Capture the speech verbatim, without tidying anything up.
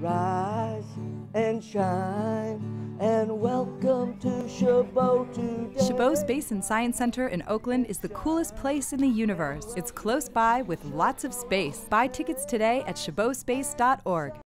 rise and shine, and welcome to Chabot today. Chabot Space Science Center in Oakland is the coolest place in the universe. It's close by with lots of space. Buy tickets today at chabot space dot org.